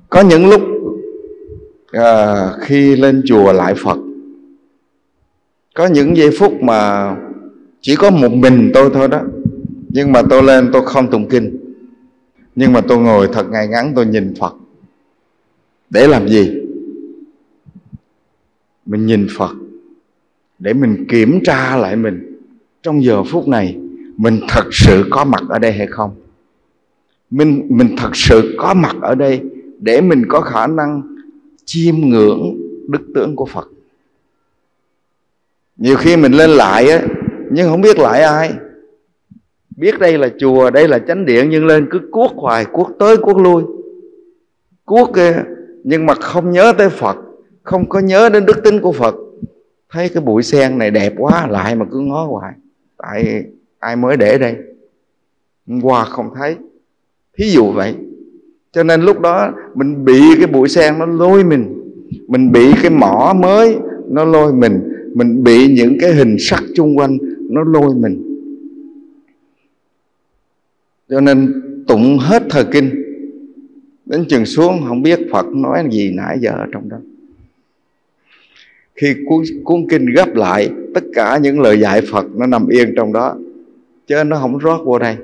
Có những lúc khi lên chùa lại Phật, có những giây phút mà chỉ có một mình tôi thôi đó, nhưng mà tôi lên tôi không tụng kinh, nhưng mà tôi ngồi thật ngay ngắn tôi nhìn Phật. Để làm gì? Mình nhìn Phật để mình kiểm tra lại mình trong giờ phút này mình thật sự có mặt ở đây hay không. Mình thật sự có mặt ở đây để mình có khả năng chiêm ngưỡng đức tướng của Phật. Nhiều khi mình lên lại á, nhưng không biết lại ai. Biết đây là chùa, đây là chánh điện, nhưng lên cứ cuốc hoài, cuốc tới cuốc lui, cuốc kìa, nhưng mà không nhớ tới Phật, không có nhớ đến đức tính của Phật. Thấy cái bụi sen này đẹp quá lại mà cứ ngó hoài. Tại ai mới để đây? Hôm qua không thấy. Thí dụ vậy. Cho nên lúc đó mình bị cái bụi sen nó lôi mình bị cái mỏ mới nó lôi mình bị những cái hình sắc chung quanh nó lôi mình. Cho nên tụng hết thời kinh, đến chừng xuống không biết Phật nói gì nãy giờ ở trong đó. Khi cuốn kinh gấp lại, tất cả những lời dạy Phật nó nằm yên trong đó, chứ nó không rót vô đây.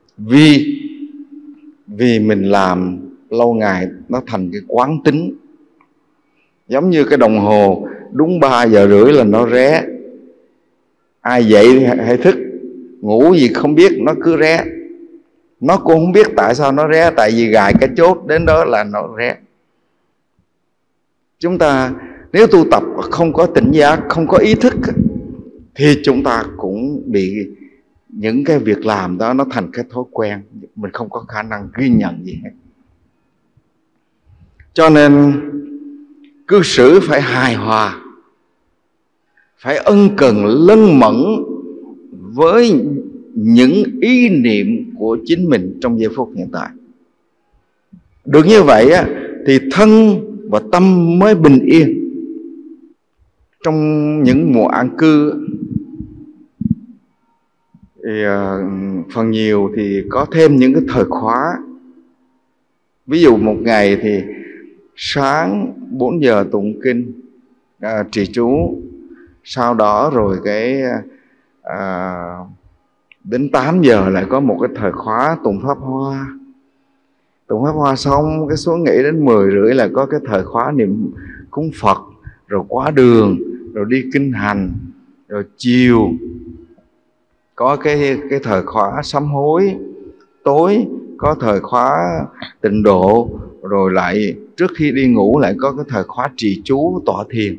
Vì mình làm lâu ngày nó thành cái quán tính. Giống như cái đồng hồ đúng 3 giờ rưỡi là nó ré. Ai dậy hay thức, ngủ gì không biết, nó cứ ré. Nó cũng không biết tại sao nó ré, tại vì gài cái chốt đến đó là nó ré. Chúng ta nếu tu tập không có tỉnh giác, không có ý thức, thì chúng ta cũng bị những cái việc làm đó nó thành cái thói quen. Mình không có khả năng ghi nhận gì hết. Cho nên cư xử phải hài hòa, phải ân cần lân mẫn với những ý niệm của chính mình trong giây phút hiện tại. Được như vậy á, thì thân và tâm mới bình yên. Trong những mùa an cư thì phần nhiều thì có thêm những cái thời khóa. Ví dụ một ngày thì sáng 4 giờ tụng kinh trì chú, sau đó rồi đến 8 giờ lại có một cái thời khóa tụng pháp hoa. Tụng pháp hoa xong cái xuống nghỉ đến 10 rưỡi là có cái thời khóa niệm cúng Phật, rồi quá đường, rồi đi kinh hành, rồi chiều có cái thời khóa sám hối, tối có thời khóa tịnh độ, rồi lại trước khi đi ngủ lại có cái thời khóa trì chú tọa thiền.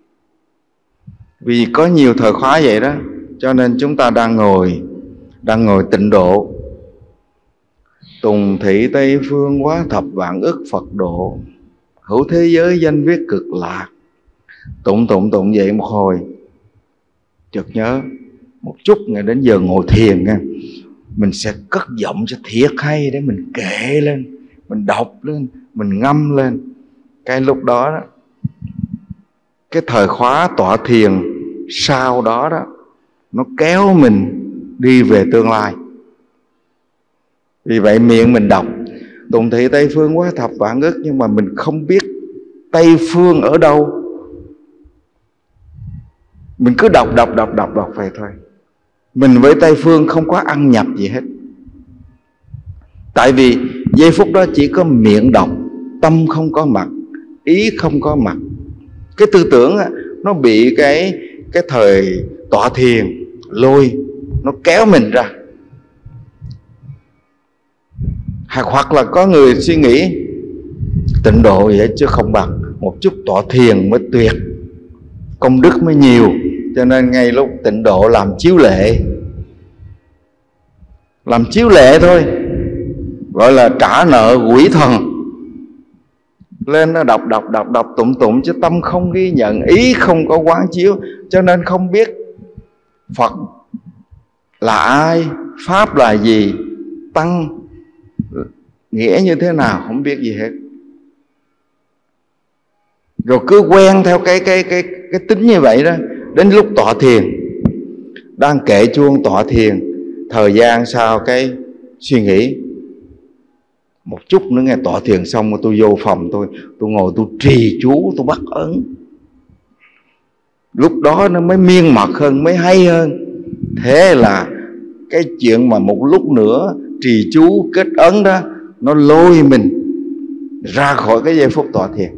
Vì có nhiều thời khóa vậy đó, cho nên chúng ta đang ngồi tịnh độ. Tùng thị Tây phương quá thập vạn ức Phật độ, hữu thế giới danh viết cực lạc. Tụng vậy một hồi, chợt nhớ một chút ngày đến giờ ngồi thiền nha, mình sẽ cất giọng cho thiệt hay để mình kệ lên, mình đọc lên, mình ngâm lên. Cái lúc đó, cái thời khóa tọa thiền sau đó nó kéo mình đi về tương lai. Vì vậy miệng mình đọc tùng thị Tây phương quá thập vạn ức, nhưng mà mình không biết Tây phương ở đâu. Mình cứ đọc vậy thôi. Mình với Tây phương không có ăn nhập gì hết. Tại vì giây phút đó chỉ có miệng đọc, tâm không có mặt, ý không có mặt. Cái tư tưởng nó bị cái thời tọa thiền lôi, nó kéo mình ra. Hoặc là có người suy nghĩ tịnh độ vậy chứ không bằng, một chút tọa thiền mới tuyệt, công đức mới nhiều. Cho nên ngay lúc tịnh độ làm chiếu lệ thôi, gọi là trả nợ quỷ thần. Lên nó đọc tụng chứ tâm không ghi nhận, ý không có quán chiếu. Cho nên không biết Phật là ai, Pháp là gì, Tăng nghĩa như thế nào, không biết gì hết. Rồi cứ quen theo cái tính như vậy đó. Đến lúc tọa thiền, đang kệ chuông tọa thiền, thời gian sau cái suy nghĩ Một chút nữa nghe tọa thiền xong tôi vô phòng tôi ngồi tôi trì chú, tôi bắt ấn. Lúc đó nó mới miên mật hơn, mới hay hơn. Thế là cái chuyện mà một lúc nữa trì chú kết ấn đó, nó lôi mình ra khỏi cái giây phút tọa thiền.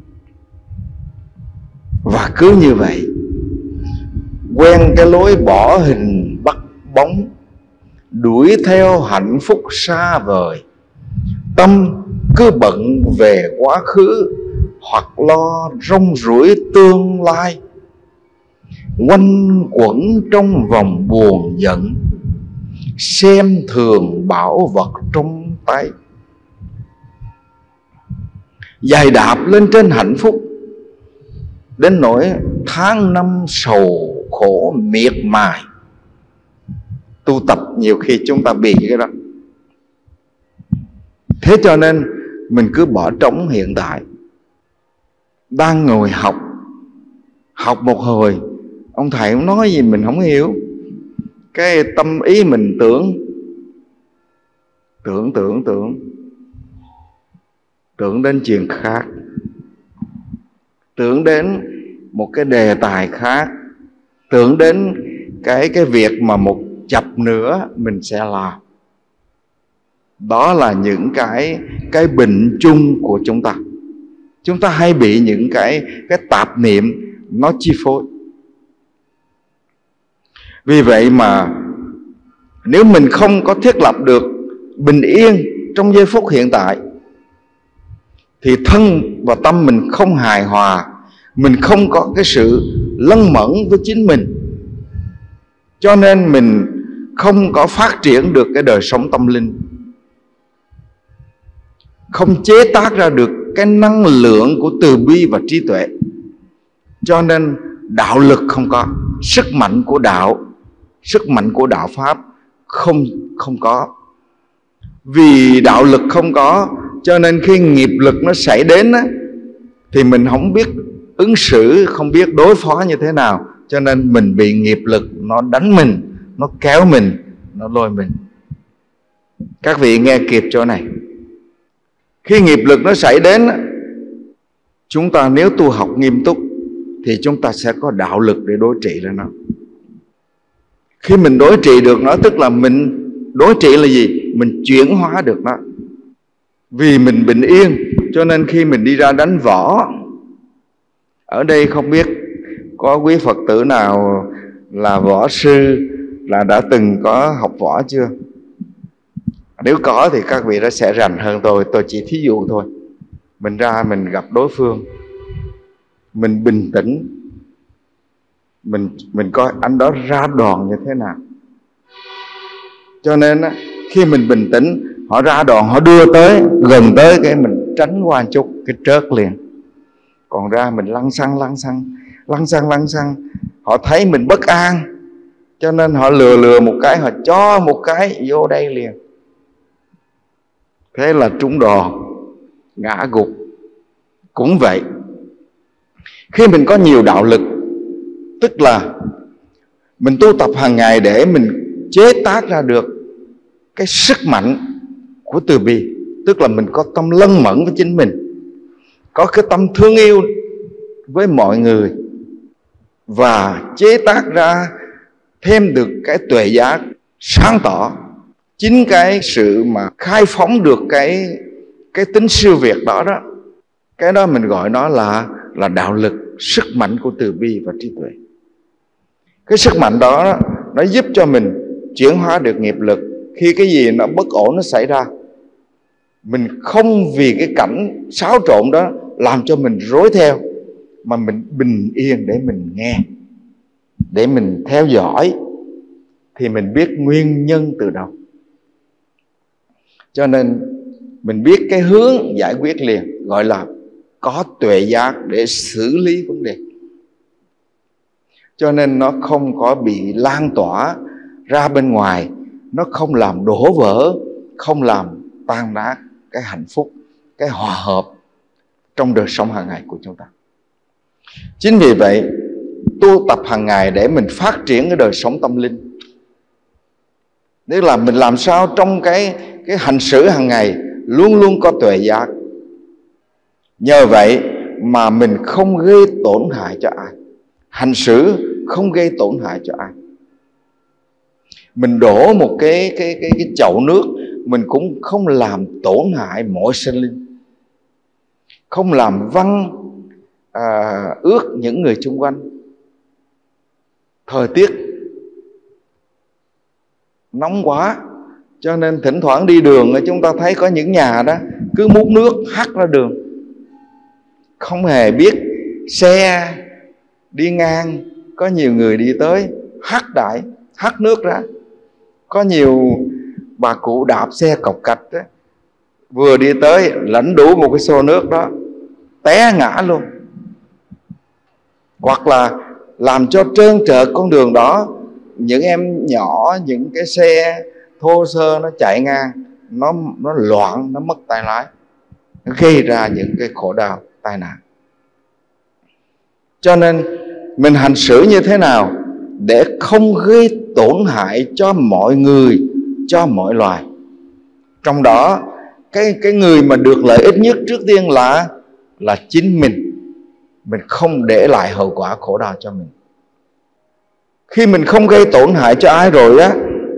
Và cứ như vậy, quen cái lối bỏ hình bắt bóng, đuổi theo hạnh phúc xa vời, tâm cứ bận về quá khứ hoặc lo rong ruổi tương lai, quanh quẩn trong vòng buồn giận, xem thường bảo vật trong tay. Dài đạp lên trên hạnh phúc đến nỗi tháng năm sầu khổ miệt mài. Tu tập nhiều khi chúng ta bị cái đó. Thế cho nên mình cứ bỏ trống hiện tại. Đang ngồi học một hồi, ông thầy cũng nói gì mình không hiểu. Cái tâm ý mình tưởng đến chuyện khác, tưởng đến một cái đề tài khác, tưởng đến cái việc mà một chập nữa mình sẽ làm. Đó là những cái bệnh chung của chúng ta. Chúng ta hay bị những cái tạp niệm nó chi phối. Vì vậy mà nếu mình không có thiết lập được bình yên trong giây phút hiện tại, thì thân và tâm mình không hài hòa, mình không có cái sự lân mẫn với chính mình, cho nên mình không có phát triển được cái đời sống tâm linh, không chế tác ra được cái năng lượng của từ bi và trí tuệ. Cho nên đạo lực không có, sức mạnh của đạo, sức mạnh của đạo pháp không có. Vì đạo lực không có, cho nên khi nghiệp lực nó xảy đến á, thì mình không biết ứng xử, không biết đối phó như thế nào, cho nên mình bị nghiệp lực nó đánh mình, nó kéo mình, nó lôi mình. Các vị nghe kịp chỗ này. Khi nghiệp lực nó xảy đến, chúng ta nếu tu học nghiêm túc thì chúng ta sẽ có đạo lực để đối trị với nó. Khi mình đối trị được nó, tức là mình đối trị là gì? Mình chuyển hóa được nó. Vì mình bình yên, cho nên khi mình đi ra đánh võ, ở đây không biết có quý Phật tử nào là võ sư, là đã từng có học võ chưa? Nếu có thì các vị đã sẽ rành hơn tôi chỉ thí dụ thôi. Mình ra mình gặp đối phương, mình bình tĩnh, mình coi anh đó ra đòn như thế nào. Cho nên khi mình bình tĩnh, họ ra đòn, họ đưa tới, gần tới cái mình tránh qua một chút, cái trớt liền. Còn ra mình lăng xăng, họ thấy mình bất an, cho nên họ lừa một cái, họ cho một cái vô đây liền. Thế là trúng đòn, ngã gục. Cũng vậy, khi mình có nhiều đạo lực, tức là mình tu tập hàng ngày để mình chế tác ra được cái sức mạnh của từ bi, tức là mình có tâm lân mẫn với chính mình, có cái tâm thương yêu với mọi người, và chế tác ra thêm được cái tuệ giác sáng tỏ. Chính cái sự mà khai phóng được cái tính siêu việt đó, cái đó mình gọi nó là đạo lực, sức mạnh của từ bi và trí tuệ. Cái sức mạnh đó nó giúp cho mình chuyển hóa được nghiệp lực. Khi cái gì nó bất ổn nó xảy ra, mình không vì cái cảnh xáo trộn đó làm cho mình rối theo, mà mình bình yên để mình nghe, để mình theo dõi, thì mình biết nguyên nhân từ đâu. Cho nên mình biết cái hướng giải quyết liền, gọi là có tuệ giác để xử lý vấn đề. Cho nên nó không có bị lan tỏa ra bên ngoài, nó không làm đổ vỡ, không làm tan nát cái hạnh phúc, cái hòa hợp trong đời sống hàng ngày của chúng ta. Chính vì vậy, tu tập hàng ngày để mình phát triển cái đời sống tâm linh. Tức là mình làm sao trong cái hành xử hàng ngày luôn luôn có tuệ giác. Nhờ vậy mà mình không gây tổn hại cho ai, hành xử không gây tổn hại cho ai. Mình đổ một cái chậu nước, mình cũng không làm tổn hại mọi sinh linh, không làm văng ướt những người xung quanh. Thời tiết nóng quá, cho nên thỉnh thoảng đi đường chúng ta thấy có những nhà đó cứ múc nước hắt ra đường, không hề biết xe đi ngang, có nhiều người đi tới hắt nước ra. Có nhiều bà cụ đạp xe cộc cạch đó, vừa đi tới lãnh đủ một cái xô nước đó, té ngã luôn. Hoặc là làm cho trơn trượt con đường đó, những em nhỏ, những cái xe thô sơ nó chạy ngang, nó loạn, nó mất tay lái, nó gây ra những cái khổ đau, tai nạn. Cho nên mình hành xử như thế nào để không gây tổn hại cho mọi người, cho mọi loài. Trong đó cái người mà được lợi ích nhất trước tiên là chính mình. Mình không để lại hậu quả khổ đau cho mình. Khi mình không gây tổn hại cho ai rồi á,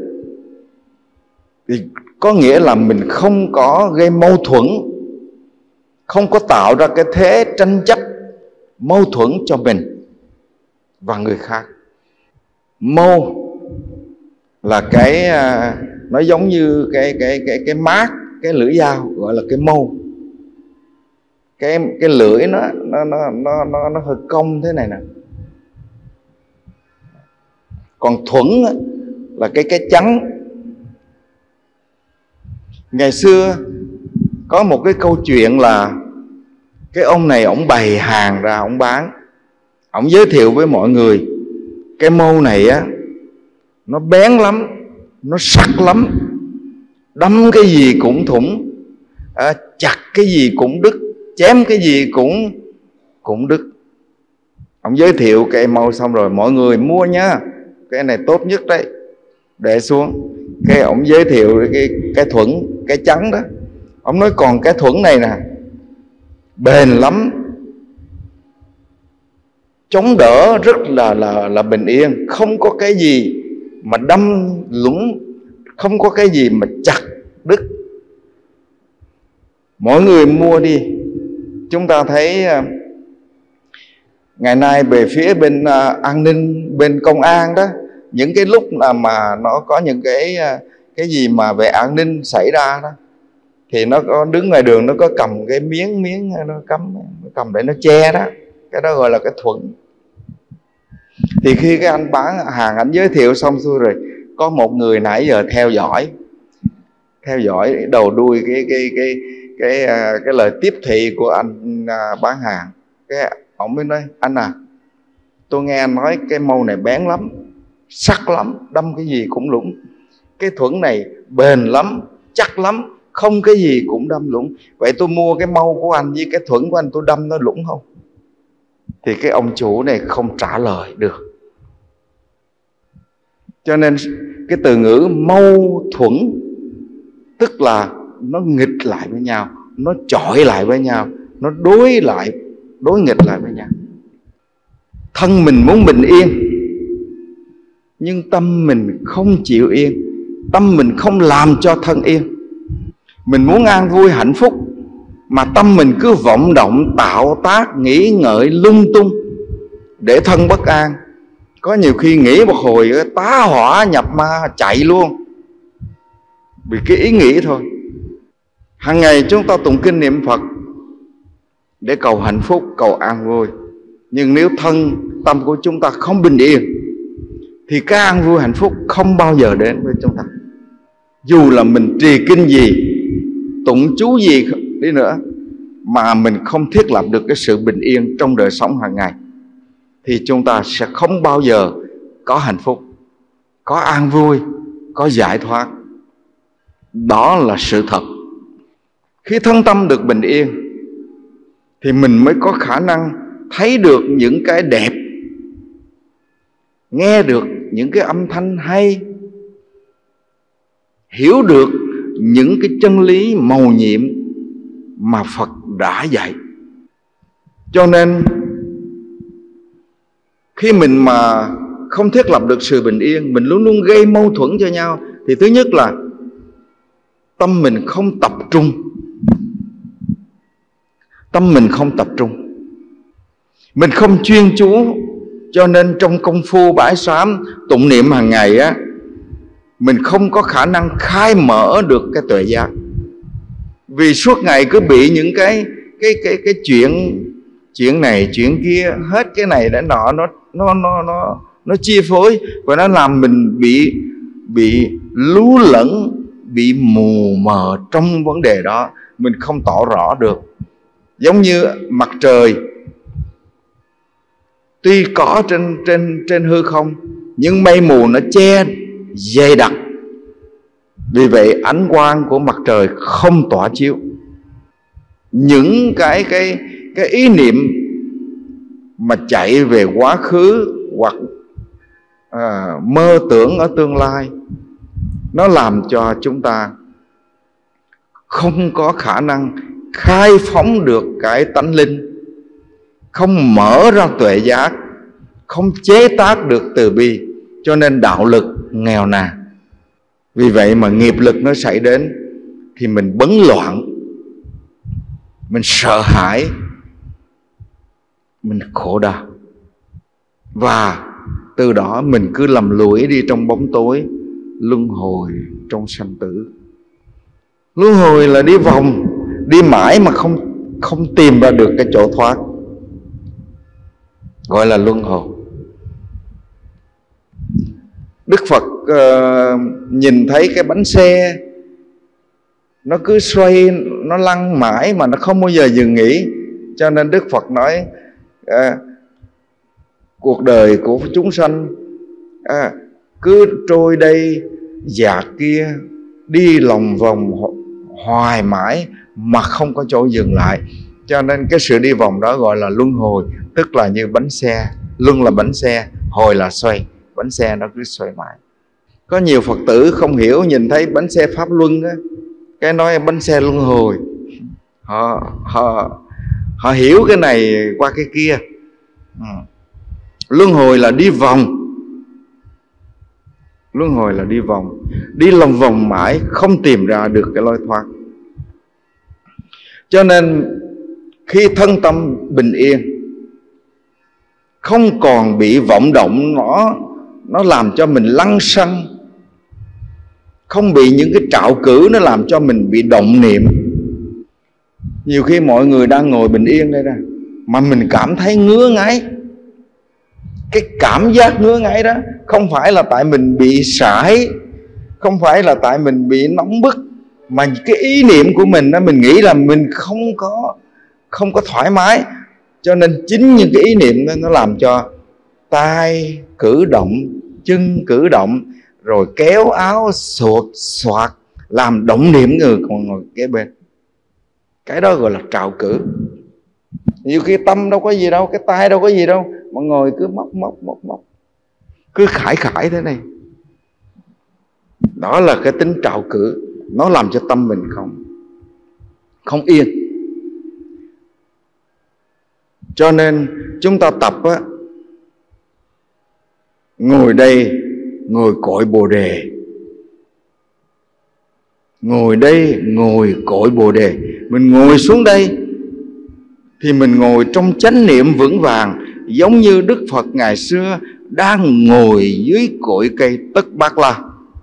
thì có nghĩa là mình không có gây mâu thuẫn, không có tạo ra cái thế tranh chấp, mâu thuẫn cho mình và người khác. Mâu là cái nó giống như cái mát, cái lưỡi dao gọi là cái mâu. Cái lưỡi nó hơi cong thế này nè. Còn thuẫn là cái trắng. Ngày xưa có một cái câu chuyện là cái ông này ổng bày hàng ra ổng bán, ổng giới thiệu với mọi người cái mâu này á, nó bén lắm, nó sắc lắm, đâm cái gì cũng thủng, chặt cái gì cũng đứt, chém cái gì cũng đứt. Ông giới thiệu cái mâu xong rồi mọi người mua nhá, cái này tốt nhất đấy, để xuống. Cái ông giới thiệu cái thuẫn, cái trắng đó. Ông nói còn cái thuẫn này nè, bền lắm, chống đỡ rất là bình yên, không có cái gì mà đâm lũng, không có cái gì mà chặt đứt. Mọi người mua đi. Chúng ta thấy ngày nay về phía bên an ninh, bên công an đó, những cái lúc mà nó có những cái gì mà về an ninh xảy ra đó, thì nó có đứng ngoài đường, nó có cầm cái miếng nó cầm để nó che đó, cái đó gọi là cái thuẫn. Thì khi cái anh bán hàng anh giới thiệu xong xuôi rồi, có một người nãy giờ theo dõi đầu đuôi cái lời tiếp thị của anh bán hàng. Cái ông mới nói: anh à, tôi nghe anh nói cái mâu này bén lắm, sắc lắm, đâm cái gì cũng lũng. Cái thuẫn này bền lắm, chắc lắm, không cái gì cũng đâm lũng. Vậy tôi mua cái mâu của anh với cái thuẫn của anh, tôi đâm nó lũng không? Thì cái ông chủ này không trả lời được. Cho nên cái từ ngữ mâu thuẫn tức là nó nghịch lại với nhau, nó chọi lại với nhau, nó đối nghịch lại với nhau. Thân mình muốn bình yên, nhưng tâm mình không chịu yên, tâm mình không làm cho thân yên. Mình muốn an vui hạnh phúc, mà tâm mình cứ vọng động, tạo tác, nghĩ ngợi lung tung để thân bất an. Có nhiều khi nghĩ một hồi tá hỏa nhập ma chạy luôn, vì cái ý nghĩ thôi. Hàng ngày chúng ta tụng kinh niệm Phật để cầu hạnh phúc, cầu an vui. Nhưng nếu tâm của chúng ta không bình yên, thì cái an vui hạnh phúc không bao giờ đến với chúng ta. Dù là mình trì kinh gì, tụng chú gì đi nữa, mà mình không thiết lập được cái sự bình yên trong đời sống hàng ngày, thì chúng ta sẽ không bao giờ có hạnh phúc, có an vui, có giải thoát. Đó là sự thật. Khi thân tâm được bình yên thì mình mới có khả năng thấy được những cái đẹp, nghe được những cái âm thanh hay, hiểu được những cái chân lý mầu nhiệm mà Phật đã dạy. Cho nên khi mình mà không thiết lập được sự bình yên, mình luôn luôn gây mâu thuẫn cho nhau, thì thứ nhất là tâm mình không tập trung. Tâm mình không tập trung, mình không chuyên chú. Cho nên trong công phu bái sám tụng niệm hàng ngày á, mình không có khả năng khai mở được cái tuệ giác. Vì suốt ngày cứ bị những cái chuyện này chuyện kia, hết cái này đến nọ, nó chi phối, và nó làm mình bị lú lẫn, bị mù mờ trong vấn đề đó, mình không tỏ rõ được. Giống như mặt trời tuy có trên hư không, nhưng mây mù nó che dày đặc, vì vậy ánh quang của mặt trời không tỏa chiếu. Những cái ý niệm mà chạy về quá khứ hoặc mơ tưởng ở tương lai, nó làm cho chúng ta không có khả năng khai phóng được cái tánh linh, không mở ra tuệ giác, không chế tác được từ bi, cho nên đạo lực nghèo nàn. Vì vậy mà nghiệp lực nó xảy đến thì mình bấn loạn, mình sợ hãi, mình khổ đau, và từ đó mình cứ lầm lũi đi trong bóng tối, luân hồi trong sanh tử. Luân hồi là đi vòng, đi mãi mà không tìm ra được cái chỗ thoát, gọi là luân hồi. Đức Phật nhìn thấy cái bánh xe nó cứ xoay, nó lăn mãi mà nó không bao giờ dừng nghỉ, cho nên Đức Phật nói cuộc đời của chúng sanh cứ trôi đây dạt kia, đi lòng vòng hoài mãi mà không có chỗ dừng lại. Cho nên cái sự đi vòng đó gọi là luân hồi, tức là như bánh xe. Luân là bánh xe, hồi là xoay, bánh xe nó cứ xoay mãi. Có nhiều Phật tử không hiểu, nhìn thấy bánh xe Pháp Luân á, cái nói bánh xe luân hồi. Họ hiểu cái này qua cái kia. Luân hồi là đi vòng. Luân hồi là đi vòng, đi lòng vòng mãi không tìm ra được cái lối thoát. Cho nên khi thân tâm bình yên, không còn bị vọng động nó làm cho mình lăng xăng, không bị những cái trạo cử nó làm cho mình bị động niệm. Nhiều khi mọi người đang ngồi bình yên đây nè, mà mình cảm thấy ngứa ngáy. Cái cảm giác ngứa ngáy đó không phải là tại mình bị sải, không phải là tại mình bị nóng bức, mà cái ý niệm của mình đó, mình nghĩ là mình không có thoải mái. Cho nên chính những cái ý niệm đó nó làm cho tay cử động, chân cử động, rồi kéo áo sột soạt, làm động niệm người còn ngồi kế bên. Cái đó gọi là trạo cử. Nhiều khi tâm đâu có gì đâu, cái tay đâu có gì đâu, mà ngồi cứ móc, cứ khải thế này. Đó là cái tính trạo cử, nó làm cho tâm mình không yên. Cho nên chúng ta tập á, ngồi đây, ngồi cội Bồ Đề. Ngồi đây, ngồi cội Bồ Đề. Mình ngồi xuống đây thì mình ngồi trong chánh niệm vững vàng, giống như Đức Phật ngày xưa đang ngồi dưới cội cây Tất Bát La.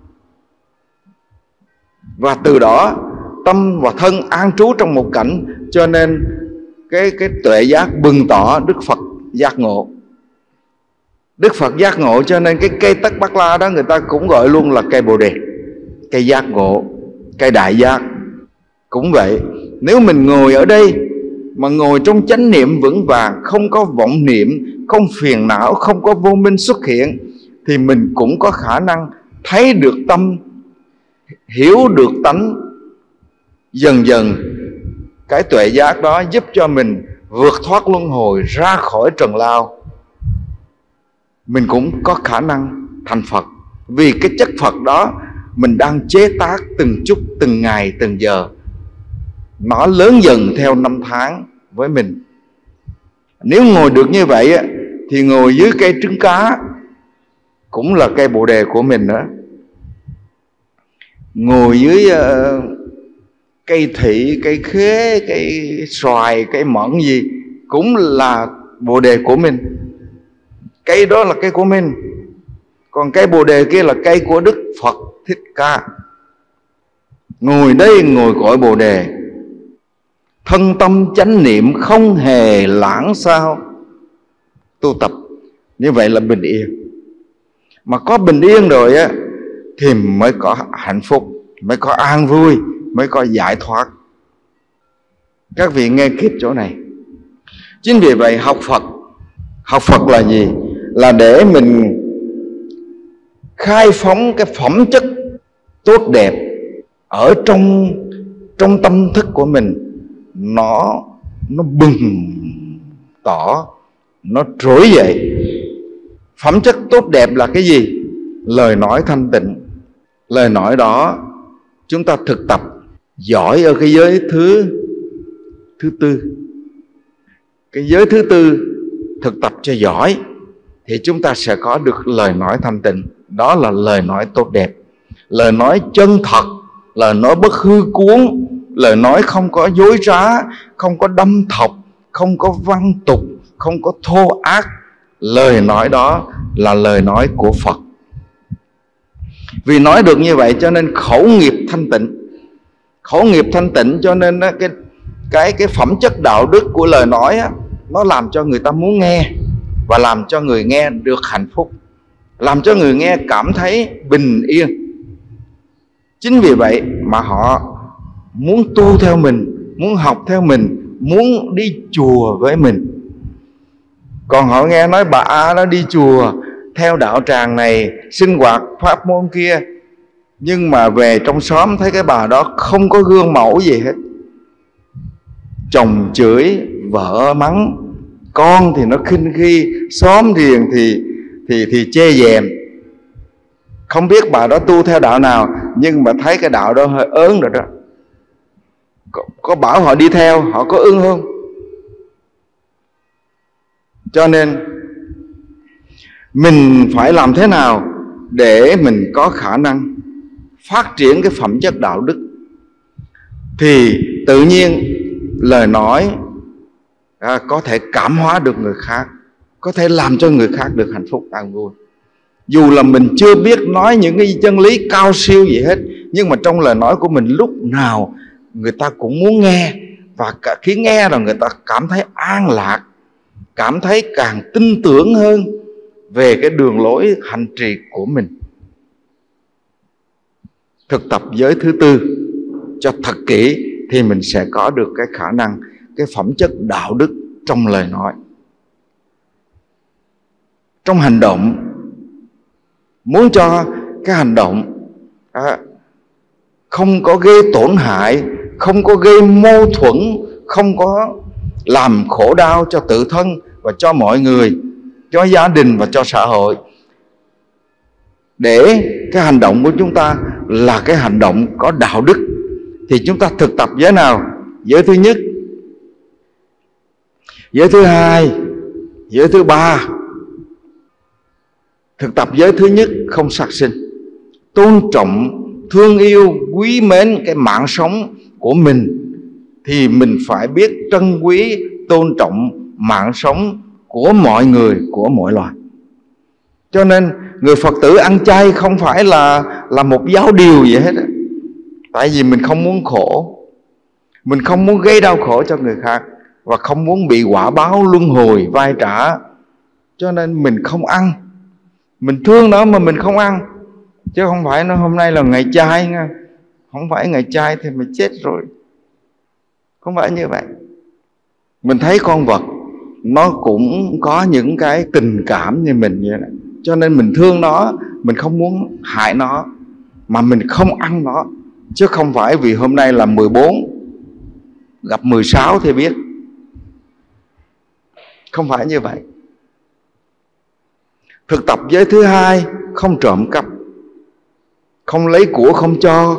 Và từ đó tâm và thân an trú trong một cảnh, cho nên cái tuệ giác bừng tỏ. Đức Phật giác ngộ. Đức Phật giác ngộ, cho nên cái cây Tất Bát La đó người ta cũng gọi luôn là cây Bồ Đề, cây giác ngộ, cây đại giác. Cũng vậy, nếu mình ngồi ở đây mà ngồi trong chánh niệm vững vàng, không có vọng niệm, không phiền não, không có vô minh xuất hiện, thì mình cũng có khả năng thấy được tâm, hiểu được tánh. Dần dần cái tuệ giác đó giúp cho mình vượt thoát luân hồi, ra khỏi trần lao. Mình cũng có khả năng thành Phật, vì cái chất Phật đó mình đang chế tác từng chút, từng ngày, từng giờ. Nó lớn dần theo năm tháng với mình. Nếu ngồi được như vậy thì ngồi dưới cây trứng cá cũng là cây bồ đề của mình nữa. Ngồi dưới cây thị, cây khế, cây xoài, cây mận gì cũng là bồ đề của mình. Cây đó là cây của mình. Còn cây bồ đề kia là cây của Đức Phật Thích Ca. Ngồi đây ngồi cõi bồ đề, thân tâm chánh niệm không hề lãng sao. Tu tập như vậy là bình yên. Mà có bình yên rồi thì mới có hạnh phúc, mới có an vui, mới có giải thoát. Các vị nghe kịp chỗ này. Chính vì vậy học Phật là gì? Là để mình khai phóng cái phẩm chất tốt đẹp ở trong tâm thức của mình. Nó bừng tỏ, nó trỗi dậy. Phẩm chất tốt đẹp là cái gì? Lời nói thanh tịnh. Lời nói đó chúng ta thực tập giỏi ở cái giới thứ tư. Cái giới thứ tư thực tập cho giỏi thì chúng ta sẽ có được lời nói thanh tịnh. Đó là lời nói tốt đẹp, lời nói chân thật, lời nói bất hư cuốn, lời nói không có dối trá, không có đâm thọc, không có văn tục, không có thô ác. Lời nói đó là lời nói của Phật. Vì nói được như vậy cho nên khẩu nghiệp thanh tịnh. Khẩu nghiệp thanh tịnh cho nên cái phẩm chất đạo đức của lời nói nó làm cho người ta muốn nghe, và làm cho người nghe được hạnh phúc, làm cho người nghe cảm thấy bình yên. Chính vì vậy mà họ muốn tu theo mình, muốn học theo mình, muốn đi chùa với mình. Còn họ nghe nói bà A nó đi chùa theo đạo tràng này, sinh hoạt pháp môn kia, nhưng mà về trong xóm thấy cái bà đó không có gương mẫu gì hết. Chồng chửi, vợ mắng, con thì nó khinh khi, xóm riêng thì chê dèm. Không biết bà đó tu theo đạo nào, nhưng mà thấy cái đạo đó hơi ớn rồi đó. Có bảo họ đi theo, họ có ưng không? Cho nên mình phải làm thế nào để mình có khả năng phát triển cái phẩm chất đạo đức, thì tự nhiên lời nói có thể cảm hóa được người khác, có thể làm cho người khác được hạnh phúc an vui. Dù là mình chưa biết nói những cái chân lý cao siêu gì hết, nhưng mà trong lời nói của mình lúc nào người ta cũng muốn nghe. Và khi nghe rồi người ta cảm thấy an lạc, cảm thấy càng tin tưởng hơn về cái đường lối hành trì của mình. Thực tập giới thứ tư cho thật kỹ thì mình sẽ có được cái khả năng, cái phẩm chất đạo đức trong lời nói. Trong hành động, muốn cho cái hành động không có gây tổn hại, không có gây mâu thuẫn, không có làm khổ đau cho tự thân và cho mọi người, cho gia đình và cho xã hội. Để cái hành động của chúng ta là cái hành động có đạo đức thì chúng ta thực tập giới nào? Giới thứ nhất, giới thứ hai, giới thứ ba. Thực tập giới thứ nhất không sát sinh, tôn trọng, thương yêu, quý mến cái mạng sống của mình, thì mình phải biết trân quý, tôn trọng mạng sống của mọi người, của mọi loài. Cho nên người Phật tử ăn chay không phải là một giáo điều gì hết. Tại vì mình không muốn khổ, mình không muốn gây đau khổ cho người khác, và không muốn bị quả báo luân hồi vai trả. Cho nên mình không ăn. Mình thương nó mà mình không ăn. Chứ không phải nó hôm nay là ngày chay nha. Không phải ngày chay thì mình chết rồi. Không phải như vậy. Mình thấy con vật nó cũng có những cái tình cảm như mình vậy đó. Cho nên mình thương nó, mình không muốn hại nó, mà mình không ăn nó. Chứ không phải vì hôm nay là 14 gặp 16 thì biết. Không phải như vậy. Thực tập giới thứ hai không trộm cắp. không lấy của không cho.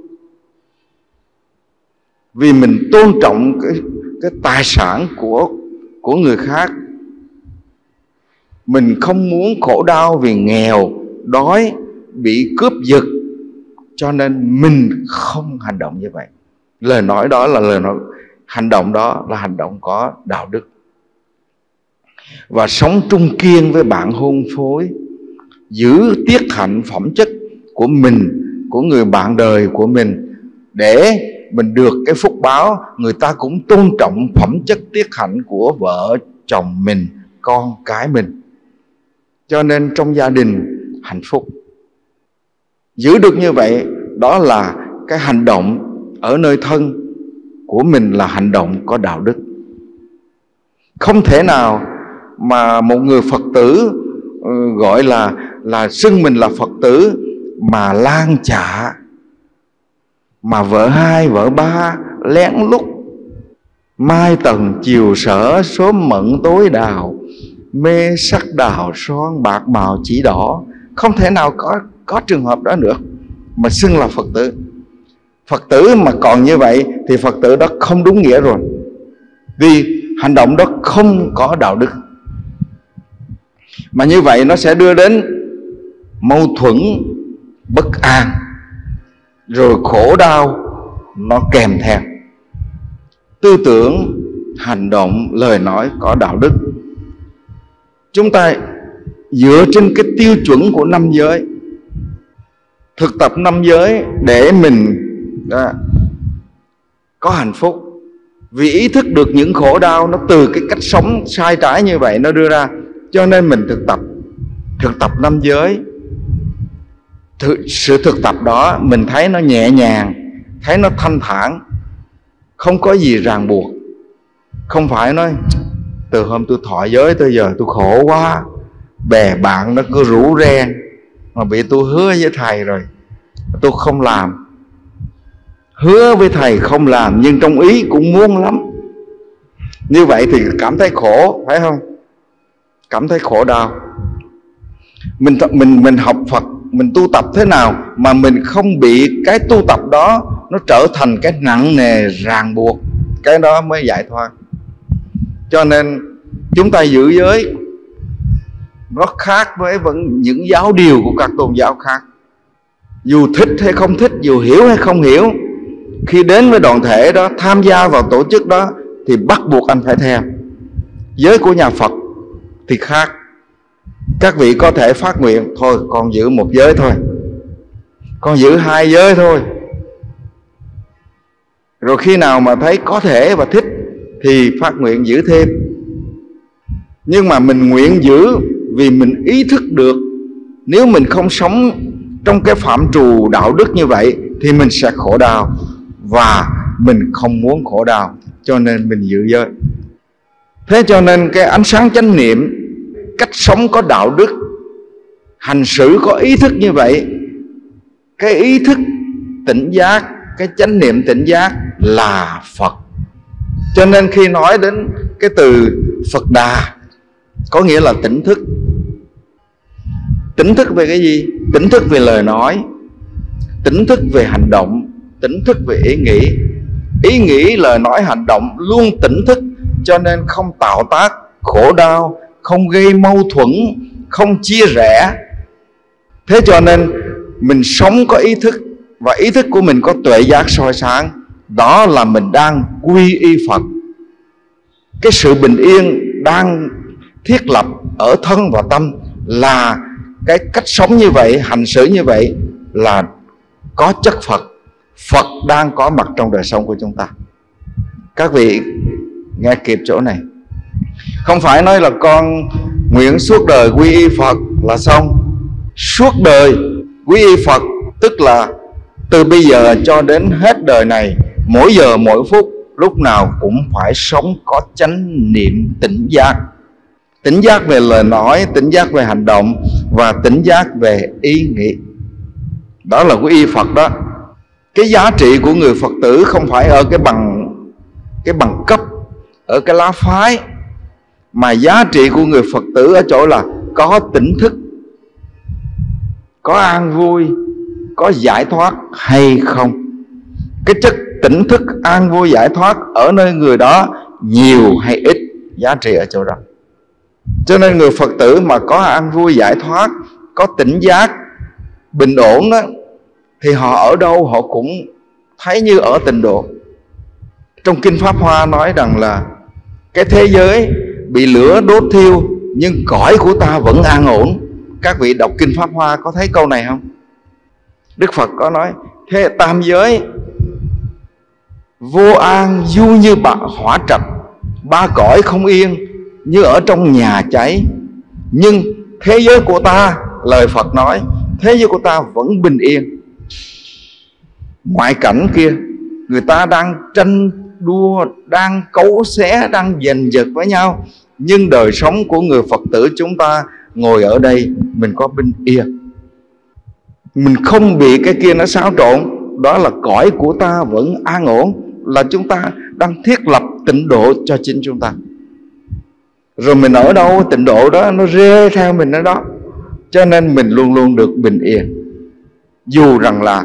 Vì mình tôn trọng cái tài sản của người khác. Mình không muốn khổ đau vì nghèo, đói, bị cướp giật, cho nên mình không hành động như vậy. Lời nói đó là lời nói, hành động đó là hành động có đạo đức. Và sống trung kiên với bạn hôn phối, giữ tiết hạnh phẩm chất của mình, của người bạn đời của mình, để mình được cái phúc báo. Người ta cũng tôn trọng phẩm chất tiết hạnh của vợ chồng mình, con cái mình. Cho nên trong gia đình hạnh phúc. Giữ được như vậy, đó là cái hành động ở nơi thân của mình, là hành động có đạo đức. Không thể nào mà một người Phật tử gọi là xưng mình là Phật tử mà lang chạ, mà vợ hai vợ ba lén lút, mai tần chiều sở sớm mận tối đào, mê sắc đào son bạc màu chỉ đỏ. Không thể nào có trường hợp đó nữa mà xưng là Phật tử. Phật tử mà còn như vậy thì Phật tử đó không đúng nghĩa rồi, vì hành động đó không có đạo đức. Mà như vậy nó sẽ đưa đến mâu thuẫn, bất an, rồi khổ đau nó kèm theo. Tư tưởng, hành động, lời nói có đạo đức. Chúng ta dựa trên cái tiêu chuẩn của năm giới, thực tập năm giới để mình có hạnh phúc. Vì ý thức được những khổ đau nó từ cái cách sống sai trái như vậy nó đưa ra, cho nên mình thực tập năm giới. Sự thực tập đó mình thấy nó nhẹ nhàng, thấy nó thanh thản, không có gì ràng buộc. Không phải nói từ hôm tôi thọ giới tới giờ tôi khổ quá, bè bạn nó cứ rủ ren, mà bị tôi hứa với thầy rồi tôi không làm. Hứa với thầy không làm nhưng trong ý cũng muốn lắm. Như vậy thì cảm thấy khổ, phải không? Cảm thấy khổ đau. Mình học Phật, mình tu tập thế nào mà mình không bị cái tu tập đó nó trở thành cái nặng nề ràng buộc, cái đó mới giải thoát. Cho nên chúng ta giữ giới nó khác với những giáo điều của các tôn giáo khác. Dù thích hay không thích, dù hiểu hay không hiểu, khi đến với đoàn thể đó, tham gia vào tổ chức đó thì bắt buộc anh phải theo. Giới của nhà Phật thì khác. Các vị có thể phát nguyện, thôi con giữ một giới thôi, con giữ hai giới thôi. Rồi khi nào mà thấy có thể và thích thì phát nguyện giữ thêm. Nhưng mà mình nguyện giữ vì mình ý thức được nếu mình không sống trong cái phạm trù đạo đức như vậy thì mình sẽ khổ đau, và mình không muốn khổ đau, cho nên mình giữ giới. Thế cho nên cái ánh sáng chánh niệm, cách sống có đạo đức, hành xử có ý thức như vậy, cái ý thức tỉnh giác, cái chánh niệm tỉnh giác là Phật. Cho nên khi nói đến cái từ Phật Đà, có nghĩa là tỉnh thức. Tỉnh thức về cái gì? Tỉnh thức về lời nói, tỉnh thức về hành động, tỉnh thức về ý nghĩ. Ý nghĩ, lời nói, hành động luôn tỉnh thức, cho nên không tạo tác khổ đau, không gây mâu thuẫn, không chia rẽ. Thế cho nên mình sống có ý thức, và ý thức của mình có tuệ giác soi sáng, đó là mình đang quy y Phật. Cái sự bình yên đang thiết lập ở thân và tâm là cái cách sống như vậy, hành xử như vậy là có chất Phật. Phật đang có mặt trong đời sống của chúng ta. Các vị nghe kịp chỗ này. Không phải nói là con nguyện suốt đời quy y Phật là xong. Suốt đời quy y Phật tức là từ bây giờ cho đến hết đời này, mỗi giờ mỗi phút, lúc nào cũng phải sống có chánh niệm tỉnh giác. Tỉnh giác về lời nói, tỉnh giác về hành động, và tỉnh giác về ý nghĩ. Đó là quy y Phật đó. Cái giá trị của người Phật tử không phải ở cái bằng cấp, ở cái lá phái, mà giá trị của người Phật tử ở chỗ là có tỉnh thức, có an vui, có giải thoát hay không. Cái chất tỉnh thức an vui giải thoát ở nơi người đó nhiều hay ít, giá trị ở chỗ đó. Cho nên người Phật tử mà có an vui giải thoát, có tỉnh giác, bình ổn đó, thì họ ở đâu họ cũng thấy như ở tịnh độ. Trong Kinh Pháp Hoa nói rằng là cái thế giới bị lửa đốt thiêu nhưng cõi của ta vẫn an ổn. Các vị đọc Kinh Pháp Hoa có thấy câu này không? Đức Phật có nói thế tam giới vô an du như hỏa trạch, ba cõi không yên như ở trong nhà cháy. Nhưng thế giới của ta, lời Phật nói, thế giới của ta vẫn bình yên. Ngoại cảnh kia người ta đang tranh đua, đang cấu xé, đang giành giật với nhau, nhưng đời sống của người Phật tử chúng ta ngồi ở đây mình có bình yên, mình không bị cái kia nó xáo trộn. Đó là cõi của ta vẫn an ổn, là chúng ta đang thiết lập tịnh độ cho chính chúng ta. Rồi mình ở đâu tịnh độ đó nó rê theo mình ở đó. Cho nên mình luôn luôn được bình yên, dù rằng là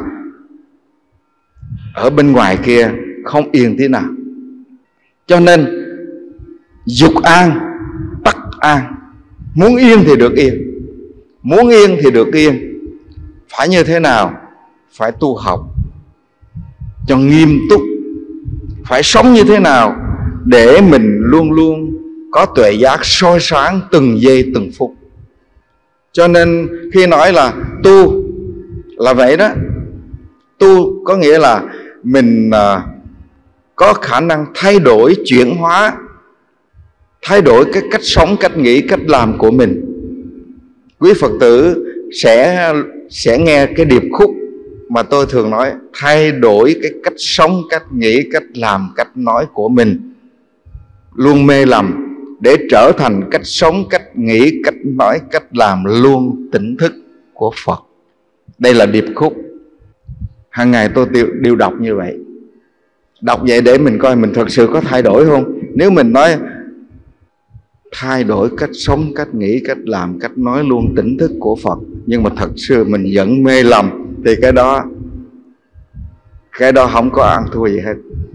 ở bên ngoài kia không yên thế nào. Cho nên dục an tắc an. Muốn yên thì được yên, muốn yên thì được yên. Phải như thế nào? Phải tu học cho nghiêm túc. Phải sống như thế nào để mình luôn luôn có tuệ giác soi sáng từng giây từng phút. Cho nên khi nói là tu là vậy đó. Tu có nghĩa là mình có khả năng thay đổi, chuyển hóa, thay đổi cái cách sống, cách nghĩ, cách làm của mình. Quý Phật tử sẽ nghe cái điệp khúc mà tôi thường nói, thay đổi cái cách sống, cách nghĩ, cách làm, cách nói của mình, luôn mê lầm, để trở thành cách sống, cách nghĩ, cách nói, cách làm luôn tỉnh thức của Phật. Đây là điệp khúc. Hàng ngày tôi đều đọc như vậy. Đọc vậy để mình coi mình thật sự có thay đổi không. Nếu mình nói thay đổi cách sống, cách nghĩ, cách làm, cách nói luôn tỉnh thức của Phật, nhưng mà thật sự mình vẫn mê lầm, thì cái đó không có ăn thua gì hết.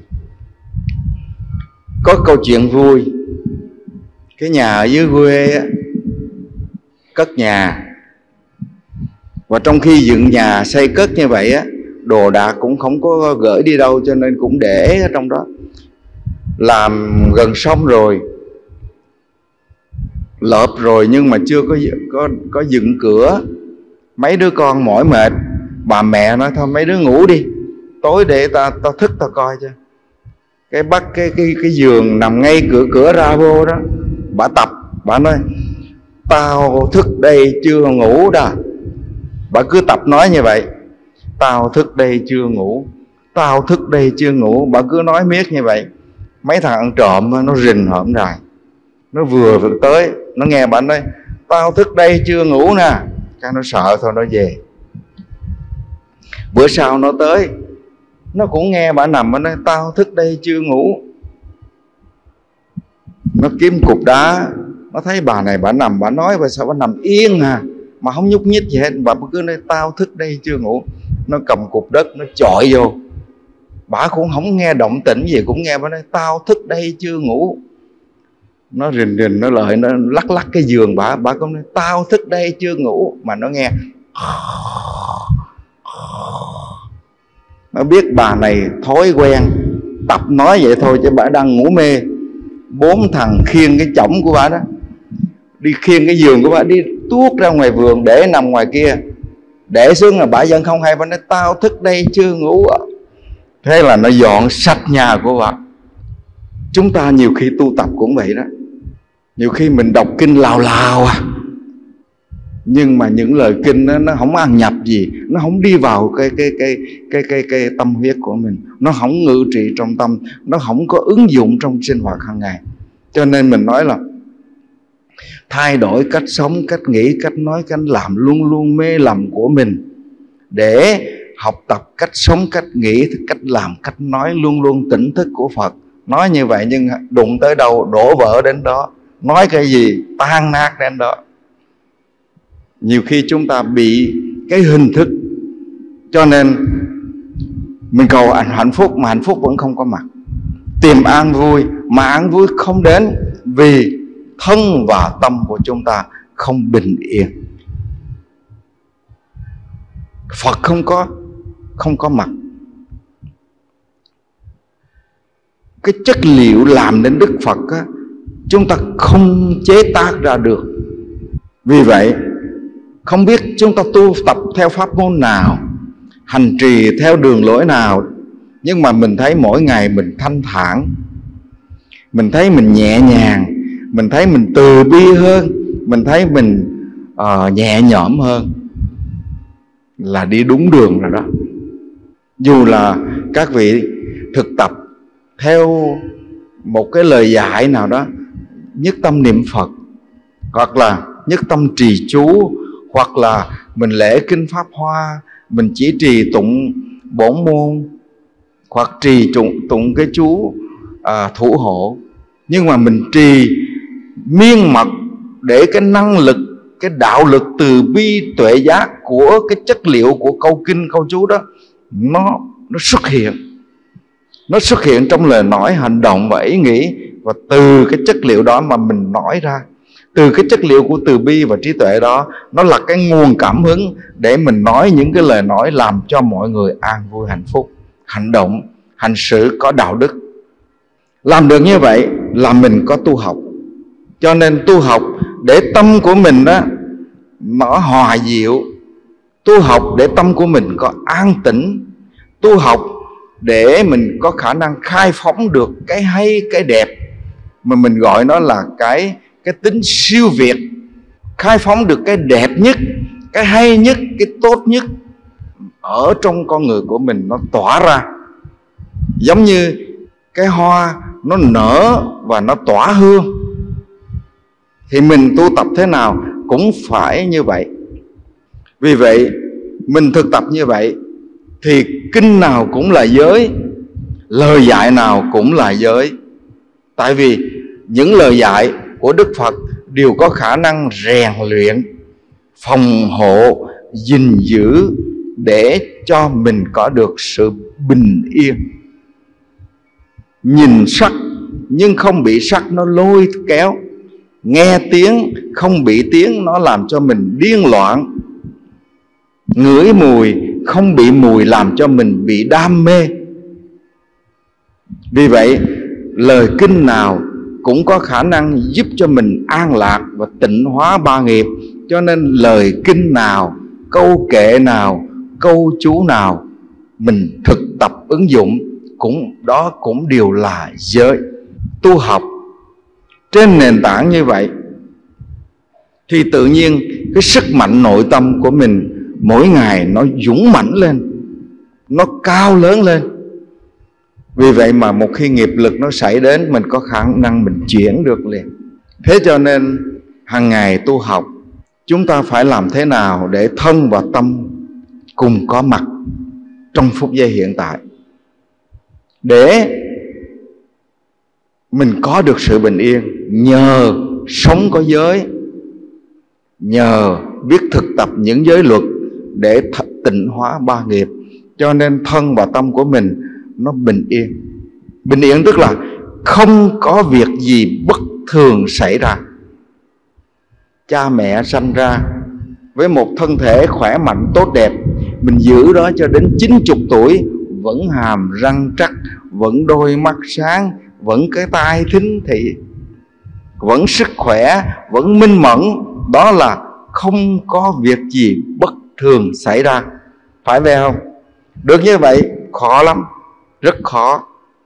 Có câu chuyện vui. Cái nhà ở dưới quê á, cất nhà, và trong khi dựng nhà xây cất như vậy á, đồ đạc cũng không có gửi đi đâu, cho nên cũng để ở trong đó. Làm gần xong rồi, lợp rồi, nhưng mà chưa có dựng cửa. Mấy đứa con mỏi mệt, bà mẹ nói thôi mấy đứa ngủ đi, tối để tao thức tao coi cho. Cái bắt cái giường nằm ngay cửa ra vô đó. Bà tập, bà nói tao thức đây chưa ngủ đó. Bà cứ tập nói như vậy, tao thức đây chưa ngủ, tao thức đây chưa ngủ. Bà cứ nói miết như vậy. Mấy thằng ăn trộm nó rình hổm rài, nó vừa tới, nó nghe bà nói tao thức đây chưa ngủ nè. Cái nó sợ thôi nó về. Bữa sau nó tới, nó cũng nghe bà nằm, nó nói tao thức đây chưa ngủ. Nó kiếm cục đá, nó thấy bà này bà nằm, bà nói bà sao bà nằm yên mà không nhúc nhích gì hết. Bà cứ nói tao thức đây chưa ngủ. Nó cầm cục đất nó chọi vô. Bà cũng không nghe động tĩnh gì, cũng nghe bà nói tao thức đây chưa ngủ. Nó rình nó lợi, nó lắc cái giường bà cũng nói tao thức đây chưa ngủ. Mà nó nghe, nó biết bà này thói quen tập nói vậy thôi, chứ bà đang ngủ mê. 4 thằng khiêng cái chõng của bà đó, đi khiêng cái giường của bà, đi tuốt ra ngoài vườn để nằm ngoài kia. Để xuống là bà vẫn không hay, bà nói tao thức đây chưa ngủ. Thế là nó dọn sạch nhà của bà. Chúng ta nhiều khi tu tập cũng vậy đó. Nhiều khi mình đọc kinh lào nhưng mà những lời kinh đó, nó không ăn nhập gì, nó không đi vào cái tâm huyết của mình, nó không ngự trị trong tâm, nó không có ứng dụng trong sinh hoạt hàng ngày. Cho nên mình nói là thay đổi cách sống, cách nghĩ, cách nói, cách làm luôn luôn mê lầm của mình, để học tập cách sống, cách nghĩ, cách làm, cách nói luôn luôn tỉnh thức của Phật. Nói như vậy nhưng đụng tới đâu đổ vỡ đến đó, nói cái gì tan nát đến đó. Nhiều khi chúng ta bị cái hình thức Cho nên mình cầu hạnh phúc mà hạnh phúc vẫn không có mặt, tìm an vui mà an vui không đến, vì thân và tâm của chúng ta không bình yên. Phật không có mặt. Cái chất liệu làm nên Đức Phật á, chúng ta không chế tác ra được. Vì vậy không biết chúng ta tu tập theo pháp môn nào, hành trì theo đường lối nào, nhưng mà mình thấy mỗi ngày mình thanh thản, mình thấy mình nhẹ nhàng, mình thấy mình từ bi hơn, mình thấy mình nhẹ nhõm hơn, là đi đúng đường rồi đó. Dù là các vị thực tập theo một cái lời dạy nào đó, nhất tâm niệm Phật, hoặc là nhất tâm trì chú, hoặc là mình lễ kinh Pháp Hoa, mình chỉ trì tụng bổn môn, hoặc trì tụng cái chú thủ hộ, nhưng mà mình trì miên mật để cái năng lực, cái đạo lực từ bi tuệ giác của cái chất liệu của câu kinh câu chú đó nó xuất hiện. Nó xuất hiện trong lời nói, hành động và ý nghĩ. Và từ cái chất liệu đó mà mình nói ra, từ cái chất liệu của từ bi và trí tuệ đó, nó là cái nguồn cảm hứng để mình nói những cái lời nói làm cho mọi người an vui hạnh phúc, hành động, hành xử có đạo đức. Làm được như vậy là mình có tu học. Cho nên tu học để tâm của mình đó nó hòa diệu, tu học để tâm của mình có an tĩnh, tu học để mình có khả năng khai phóng được cái hay, cái đẹp, mà mình gọi nó là cái tính siêu việt. Khai phóng được cái đẹp nhất, cái hay nhất, cái tốt nhất ở trong con người của mình, nó tỏa ra. Giống như cái hoa nó nở và nó tỏa hương, thì mình tu tập thế nào cũng phải như vậy. Vì vậy mình thực tập như vậy thì kinh nào cũng là giới, lời dạy nào cũng là giới. Tại vì những lời dạy của Đức Phật đều có khả năng rèn luyện, phòng hộ, gìn giữ để cho mình có được sự bình yên. Nhìn sắc nhưng không bị sắc nó lôi kéo, nghe tiếng không bị tiếng nó làm cho mình điên loạn, ngửi mùi không bị mùi làm cho mình bị đam mê. Vì vậy lời kinh nào cũng có khả năng giúp cho mình an lạc và tịnh hóa ba nghiệp. Cho nên lời kinh nào, câu kệ nào, câu chú nào mình thực tập ứng dụng, đó cũng đều là giới. Tu học trên nền tảng như vậy thì tự nhiên cái sức mạnh nội tâm của mình mỗi ngày nó dũng mãnh lên, nó cao lớn lên. Vì vậy mà một khi nghiệp lực nó xảy đến, mình có khả năng mình chuyển được liền. Thế cho nên hàng ngày tu học, chúng ta phải làm thế nào để thân và tâm cùng có mặt trong phút giây hiện tại, để mình có được sự bình yên nhờ sống có giới, nhờ biết thực tập những giới luật để tịnh hóa ba nghiệp. Cho nên thân và tâm của mình nó bình yên. Bình yên tức là không có việc gì bất thường xảy ra. Cha mẹ sanh ra với một thân thể khỏe mạnh tốt đẹp, mình giữ đó cho đến 90 tuổi, vẫn hàm răng trắc, vẫn đôi mắt sáng, vẫn cái tai thính thị, vẫn sức khỏe, vẫn minh mẫn. Đó là không có việc gì bất thường xảy ra. Phải về không? Được như vậy khó lắm, rất khó.